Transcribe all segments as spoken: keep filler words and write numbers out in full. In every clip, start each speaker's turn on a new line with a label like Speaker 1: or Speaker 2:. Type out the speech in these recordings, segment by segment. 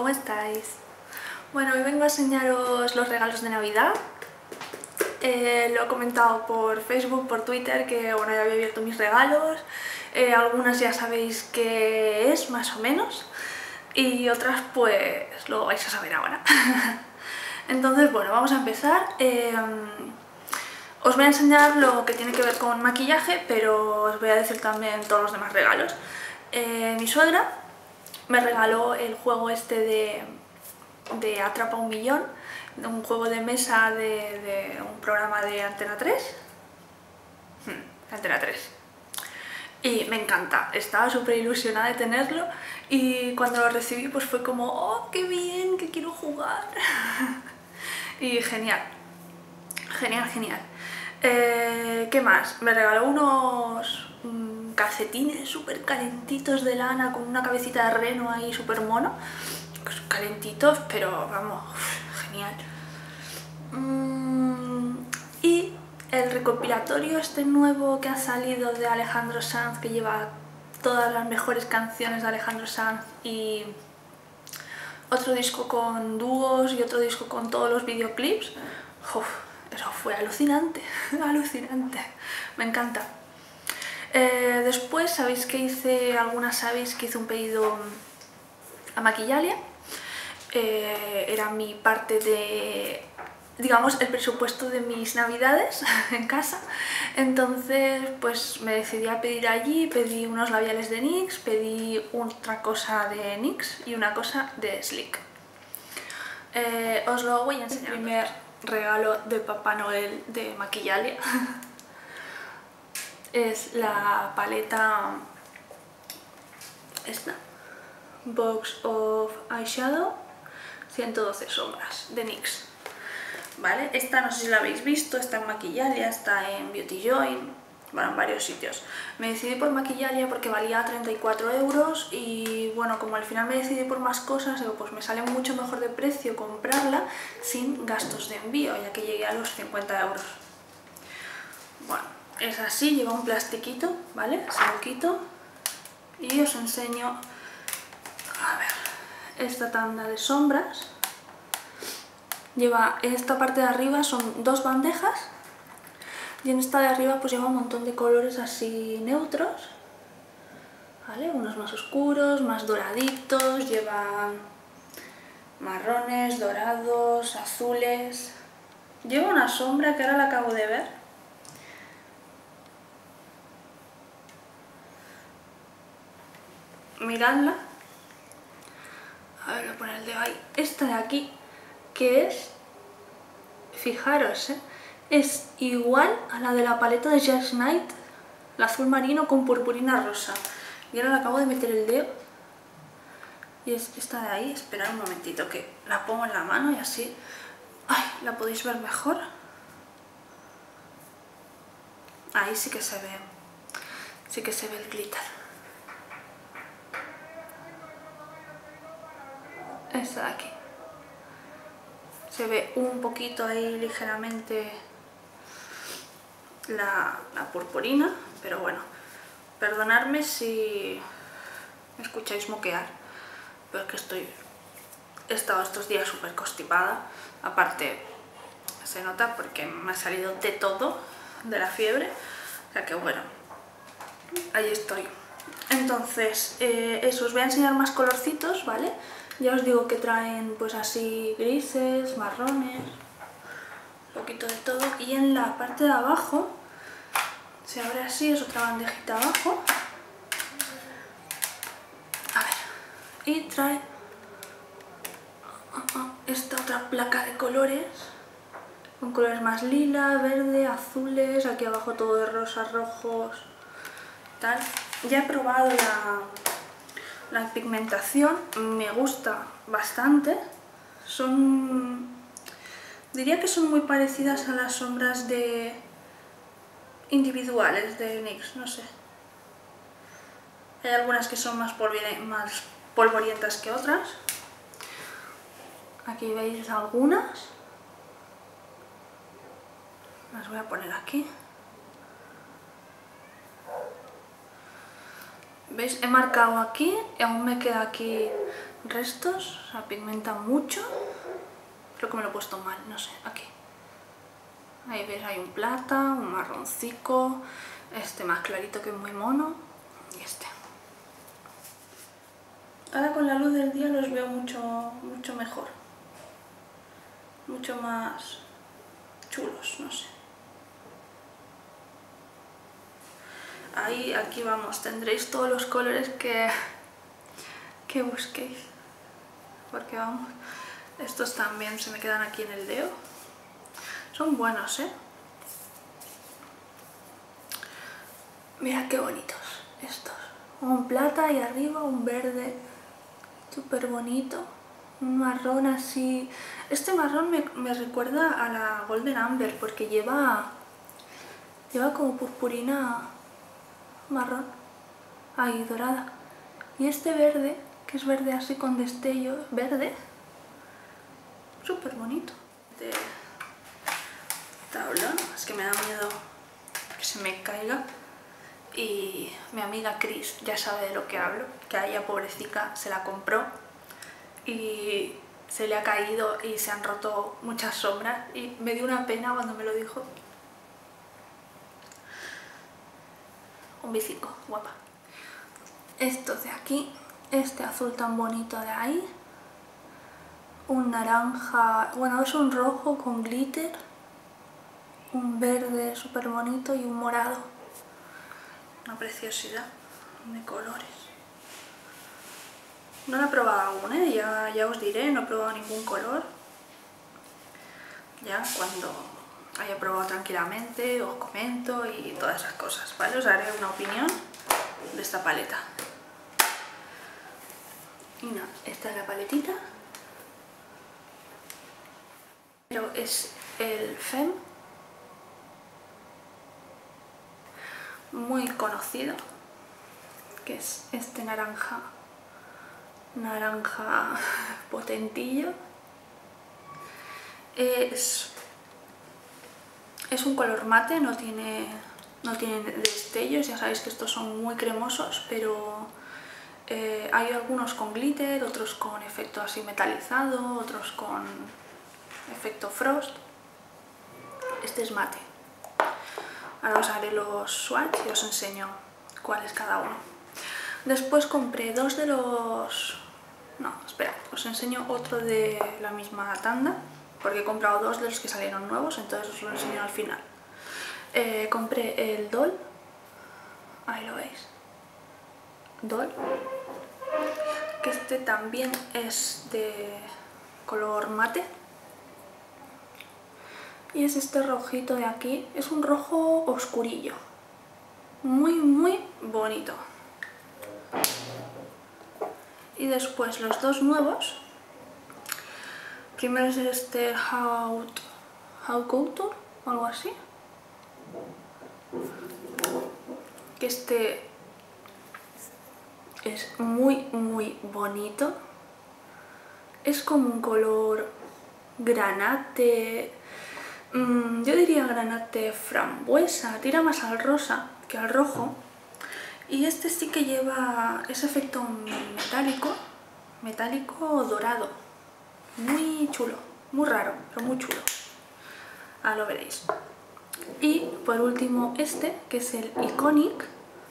Speaker 1: ¿cómo estáis? Bueno, hoy vengo a enseñaros los regalos de Navidad. Eh, lo he comentado por Facebook, por Twitter, que bueno, ya había abierto mis regalos. Eh, algunas ya sabéis qué es, más o menos, y otras pues lo vais a saber ahora. Entonces, bueno, vamos a empezar. Eh, os voy a enseñar lo que tiene que ver con maquillaje, pero os voy a decir también todos los demás regalos. Eh, mi suegra me regaló el juego este de, de Atrapa un Millón, un juego de mesa de, de un programa de Antena tres. Hmm, Antena tres. Y me encanta, estaba súper ilusionada de tenerlo y cuando lo recibí pues fue como ¡oh, qué bien, que quiero jugar! Y genial, genial, genial. Eh, ¿Qué más? Me regaló unos mmm, calcetines súper calentitos de lana con una cabecita de reno ahí súper mono. Pues calentitos, pero vamos, genial. Mm, y el recopilatorio este nuevo que ha salido de Alejandro Sanz, que lleva todas las mejores canciones de Alejandro Sanz y otro disco con dúos y otro disco con todos los videoclips. Uf, eso fue alucinante, alucinante, me encanta. Eh, después, sabéis que hice, algunas sabéis que hice un pedido a Maquillalia. Eh, era mi parte de, digamos, el presupuesto de mis navidades en casa. Entonces pues me decidí a pedir allí, pedí unos labiales de NYX, pedí otra cosa de NYX y una cosa de Sleek. Eh, os lo voy a enseñar. El primer regalo de Papá Noel de Maquillalia es la paleta esta, Box of Eyeshadow ciento doce sombras de NYX. ¿Vale? Esta no sé si la habéis visto, está en Maquillalia, está en Beauty Joint, bueno, en varios sitios. Me decidí por Maquillalia porque valía treinta y cuatro euros y bueno, como al final me decidí por más cosas, digo, pues me sale mucho mejor de precio comprarla sin gastos de envío, ya que llegué a los cincuenta euros. Bueno, es así, lleva un plastiquito, ¿vale? Se lo quito y os enseño, a ver, esta tanda de sombras. Lleva, en esta parte de arriba son dos bandejas y en esta de arriba pues lleva un montón de colores así neutros, ¿vale? Unos más oscuros, más doraditos, lleva marrones, dorados, azules. Lleva una sombra que ahora la acabo de ver. Miradla. A ver, voy a poner el dedo ahí. Esta de aquí, que es, fijaros, ¿eh? Es igual a la de la paleta de Just Night, la azul marino con purpurina rosa. Y ahora le acabo de meter el dedo y es esta de ahí. Esperad un momentito que la pongo en la mano y así, ay, la podéis ver mejor. Ahí sí que se ve, sí que se ve el glitter. Esta de aquí. Se ve un poquito ahí ligeramente la, la purpurina, pero bueno, perdonadme si me escucháis moquear, pero es que estoy, he estado estos días súper constipada, aparte se nota porque me ha salido de todo, de la fiebre, o sea que bueno, ahí estoy. Entonces, eh, eso, os voy a enseñar más colorcitos, ¿vale? Ya os digo que traen pues así grises, marrones, un poquito de todo. Y en la parte de abajo, se abre así, es otra bandejita abajo. A ver, y trae esta otra placa de colores, con colores más lila, verde, azules, aquí abajo todo de rosas, rojos, tal. Ya he probado la... La pigmentación me gusta bastante, son, diría que son muy parecidas a las sombras de individuales de NYX, no sé. Hay algunas que son más, más polvorientas que otras. Aquí veis algunas, las voy a poner aquí. ¿Veis? He marcado aquí y aún me queda aquí restos, o sea, pigmenta mucho. Creo que me lo he puesto mal, no sé, aquí. Ahí ves, hay un plata, un marroncico, este más clarito que es muy mono, y este. Ahora con la luz del día los veo mucho, mucho mejor. Mucho más chulos, no sé. Ahí, aquí vamos, tendréis todos los colores que, que busquéis. Porque vamos, estos también se me quedan aquí en el dedo. Son buenos, ¿eh? Mira qué bonitos estos. Un plata y arriba un verde súper bonito. Un marrón así... Este marrón me, me recuerda a la Golden Amber porque lleva... Lleva como purpurina marrón. Ahí, dorada. Y este verde, que es verde así con destellos, verde. Súper bonito. Este tablón, es que me da miedo que se me caiga. Y mi amiga Chris ya sabe de lo que hablo, que a ella, pobrecita, se la compró y se le ha caído y se han roto muchas sombras y me dio una pena cuando me lo dijo. Un bicico, guapa. Estos de aquí, este azul tan bonito de ahí, un naranja, bueno, es un rojo con glitter, un verde súper bonito y un morado. Una preciosidad de colores. No lo he probado aún, ¿eh? ya, ya os diré, no he probado ningún color. Ya cuando haya probado tranquilamente os comento y todas esas cosas, ¿vale? Os haré una opinión de esta paleta. Y no, esta es la paletita. Pero es el Femme, muy conocido, que es este naranja, naranja potentillo. Es, es un color mate, no tiene, no tiene destellos, ya sabéis que estos son muy cremosos, pero eh, hay algunos con glitter, otros con efecto así metalizado, otros con efecto frost. Este es mate. Ahora os haré los swatch y os enseño cuál es cada uno. Después compré dos de los... No, espera, os enseño otro de la misma tanda, porque he comprado dos de los que salieron nuevos, entonces os lo enseño al final. Eh, compré el Doll, ahí lo veis, Doll, que este también es de color mate. Y es este rojito de aquí, es un rojo oscurillo, muy muy bonito. Y después los dos nuevos, primero es este How, How Couture o algo así, que este es muy muy bonito, es como un color granate. Yo diría granate frambuesa, tira más al rosa que al rojo. Y este sí que lleva ese efecto metálico, metálico dorado. Muy chulo, muy raro, pero muy chulo. Ahora lo veréis. Y por último este, que es el Iconic.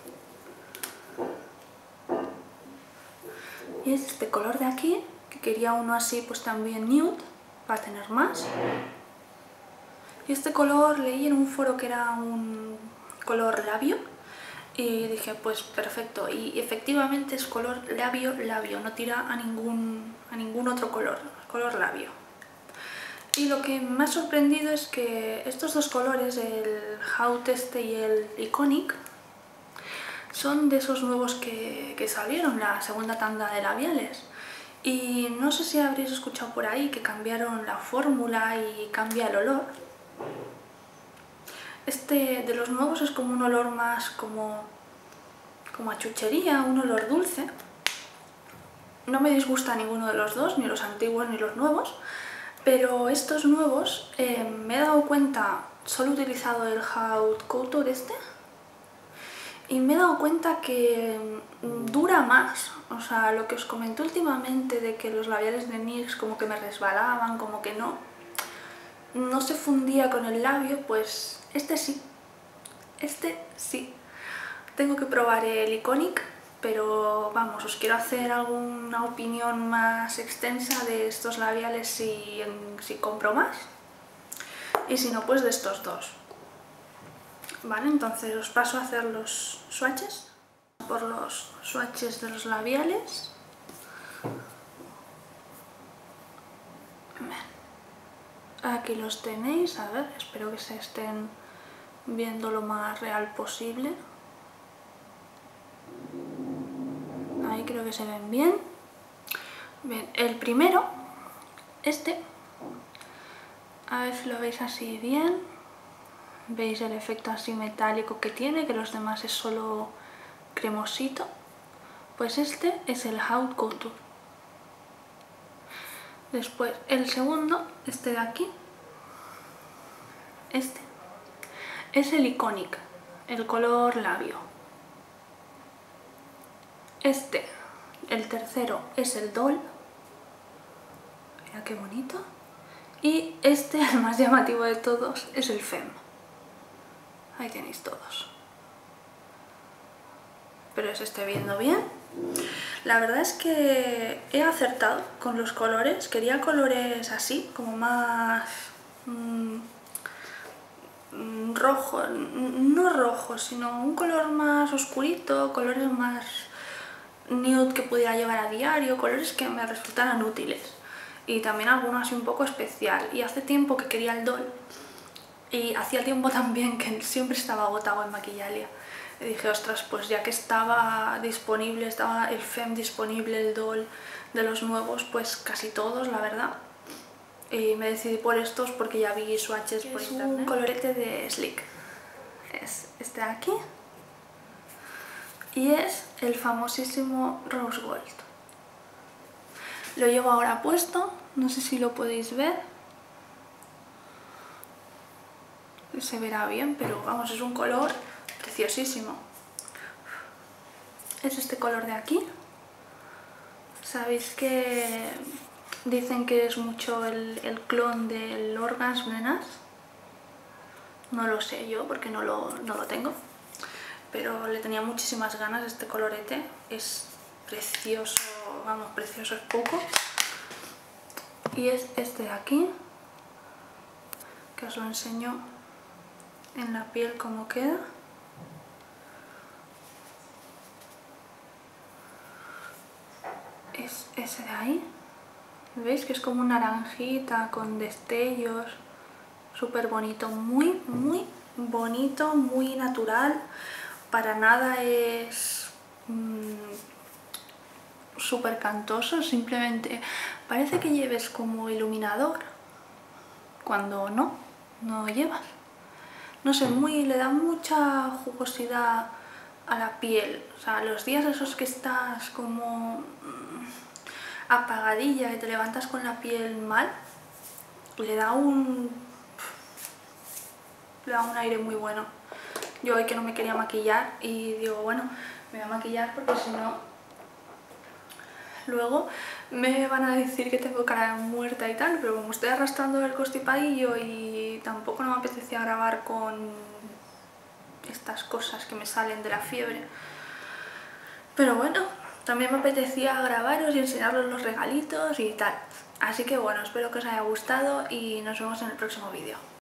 Speaker 1: Y es este color de aquí, que quería uno así pues también nude, para tener más. Y este color leí en un foro que era un color labio y dije pues perfecto, y efectivamente es color labio labio, no tira a ningún, a ningún otro color, color labio. Y lo que me ha sorprendido es que estos dos colores, el Haute este y el Iconic, son de esos nuevos que, que salieron, la segunda tanda de labiales. Y no sé si habréis escuchado por ahí que cambiaron la fórmula y cambia el olor. Este de los nuevos es como un olor más como, como a chuchería, un olor dulce. No me disgusta ninguno de los dos, ni los antiguos ni los nuevos, pero estos nuevos eh, me he dado cuenta, solo he utilizado el Haute Couture este, y me he dado cuenta que dura más. O sea, lo que os comenté últimamente de que los labiales de NYX como que me resbalaban, como que no, no se fundía con el labio, pues este sí, este sí. Tengo que probar el Iconic, pero vamos, os quiero hacer alguna opinión más extensa de estos labiales si, si compro más, y si no, pues de estos dos. Vale, entonces os paso a hacer los swatches. Por los swatches de los labiales. Aquí los tenéis, a ver, espero que se estén viendo lo más real posible. Ahí creo que se ven bien. Bien, el primero, este, a ver si lo veis así bien. Veis el efecto así metálico que tiene, que los demás es solo cremosito. Pues este es el Haute Couture. Después el segundo, este de aquí, este, es el Iconic, el color labio. Este, el tercero, es el Doll. Mira qué bonito. Y este, el más llamativo de todos, es el Femme. Ahí tenéis todos. Espero que se esté viendo bien. La verdad es que he acertado con los colores. Quería colores así, como más mmm, rojo, no rojo, sino un color más oscurito, colores más nude que pudiera llevar a diario, colores que me resultaran útiles. Y también alguno así un poco especial. Y hace tiempo que quería el Doll. Y hacía tiempo también que siempre estaba agotado en Maquillalia. Y dije, ostras, pues ya que estaba disponible, estaba el Femme disponible, el Doll de los nuevos, pues casi todos, la verdad. Y me decidí por estos porque ya vi swatches por internet. Es un colorete de Sleek. Es este de aquí. Y es el famosísimo Rose Gold. Lo llevo ahora puesto, no sé si lo podéis ver. Se verá bien, pero vamos, es un color preciosísimo. Es este color de aquí. Sabéis que dicen que es mucho el, el clon del Orgasme de Nas. No lo sé yo porque no lo, no lo tengo, pero le tenía muchísimas ganas a este colorete. Es precioso, vamos, precioso es poco. Y es este de aquí, que os lo enseño en la piel cómo queda. Es ese de ahí. ¿Veis? Que es como una naranjita con destellos. Súper bonito, muy, muy bonito, muy natural. Para nada es mmm, súper cantoso, simplemente parece que lleves como iluminador cuando no, no llevas. No sé, muy, le da mucha jugosidad a la piel. O sea, los días esos que estás como mmm, apagadilla, que te levantas con la piel mal, le da un, le da un aire muy bueno. Yo hoy que no me quería maquillar y digo, bueno, me voy a maquillar porque si no, luego me van a decir que tengo cara muerta y tal, pero como estoy arrastrando el constipadillo y tampoco no me apetecía grabar con estas cosas que me salen de la fiebre. Pero bueno, también me apetecía grabaros y enseñaros los regalitos y tal. Así que bueno, espero que os haya gustado y nos vemos en el próximo vídeo.